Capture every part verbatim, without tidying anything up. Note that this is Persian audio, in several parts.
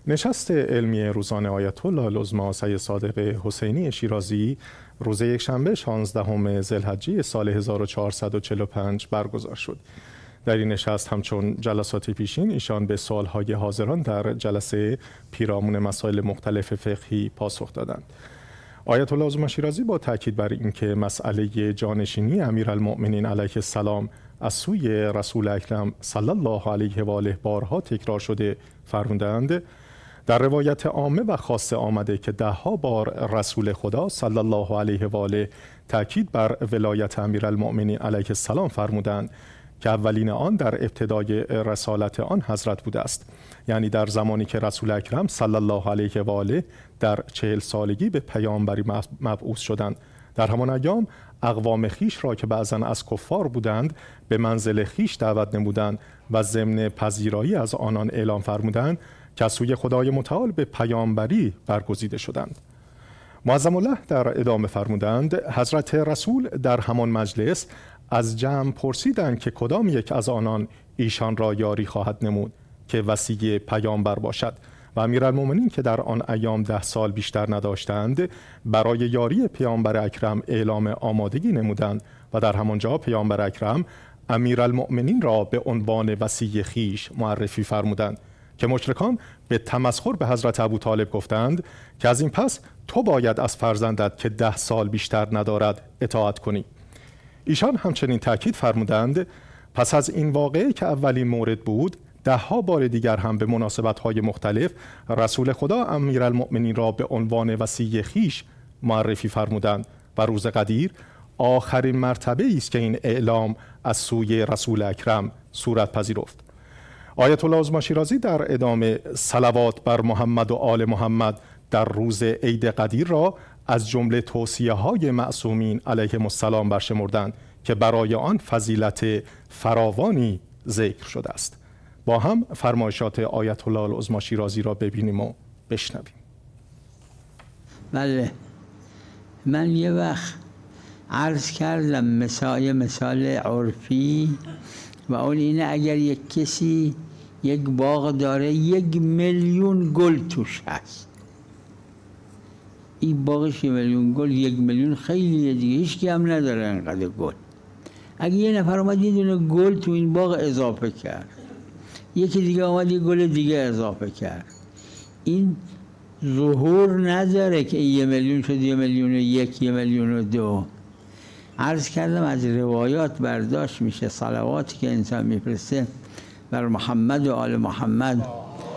نشست علمی روزانه آیت الله العظمی سید صادق حسینی شیرازی روز یکشنبه شانزدهم ذوالحجه سال هزار و چهارصد و چهل و پنج برگزار شد. در این نشست همچون جلسات پیشین ایشان به سوالهای حاضران در جلسه پیرامون مسائل مختلف فقهی پاسخ دادند. آیت الله العظمی شیرازی با تاکید بر اینکه مسئله جانشینی امیرالمؤمنین علیه السلام از سوی رسول اکرم صلی الله علیه و آله بارها تکرار شده فرمودند در روایت عامه و خاصه آمده که دهها بار رسول خدا صلی الله علیه و آله تاکید بر ولایت امیرالمؤمنین علیه السلام فرمودند که اولین آن در ابتدای رسالت آن حضرت بوده است، یعنی در زمانی که رسول اکرم صلی الله علیه و آله در چهل سالگی به پیامبری مبعوث شدند. در همان ایام اقوام خیش را که بعضا از کفار بودند به منزل خیش دعوت نمودند و ضمن پذیرایی از آنان اعلام فرمودند که از سوی خدای متعال به پیامبری برگزیده شدند. معظم الله در ادامه فرمودند حضرت رسول در همان مجلس از جمع پرسیدند که کدام یک از آنان ایشان را یاری خواهد نمود که وصی پیامبر باشد و امیرالمؤمنین که در آن ایام ده سال بیشتر نداشتند برای یاری پیامبر اکرم اعلام آمادگی نمودند و در همانجا پیامبر اکرم امیرالمؤمنین را به عنوان وصی خیش معرفی فرمودند که مشرکان به تمسخر به حضرت ابوطالب گفتند که از این پس تو باید از فرزندت که ده سال بیشتر ندارد اطاعت کنی. ایشان همچنین تاکید فرمودند پس از این واقعه که اولین مورد بود ده ها بار دیگر هم به مناسبت‌های مختلف رسول خدا امیرالمؤمنین را به عنوان وصی خیش معرفی فرمودند و روز قدیر آخرین مرتبه است که این اعلام از سوی رسول اکرم صورت پذیرفت. آیت الله العظمی شیرازی در ادامه صلوات بر محمد و آل محمد در روز عید قدیر را از جمله توصیه‌های معصومین علیهم السلام برشمردند که برای آن فضیلت فراوانی ذکر شده است. با هم فرمایشات آیت الله العظمی شیرازی را ببینیم و بشنویم. بله، من یه وقت عرض کردم مثال مثال عرفی و اون اینه اگر یک کسی یک باغ داره یک میلیون گل توش هست، این باغش یک میلیون گل، یک میلیون خیلی دیگه، هیچ کی هم نداره انقدر گل. اگه یه نفر اومد یه دونه گل تو این باغ اضافه کرد، یکی دیگه اومد یه گل دیگه اضافه کرد، این ظهور نداره که یه میلیون شد یه میلیون و یک، یه میلیون و دو. عرض کردم از روایات برداشت میشه صلواتی که انسان میفرسته بر محمد و آل محمد،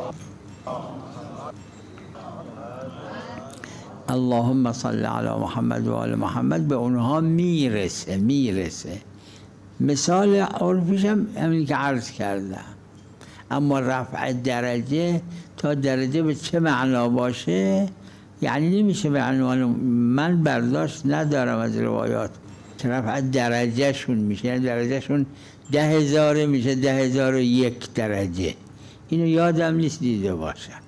اللهم صل علی محمد و آل محمد، به اونها میرسه میرسه مثال عرفیش هم همین که عرض کردم. اما رفع درجه تا درجه به چه معنا باشه یعنی نمیشه به عنوان من برداشت ندارم از روایات که رفع درجه شون میشه، یعنی درجه شون ده هزاره میشه ده هزار و یک درجه. اینو یادم نیست دیده باشم.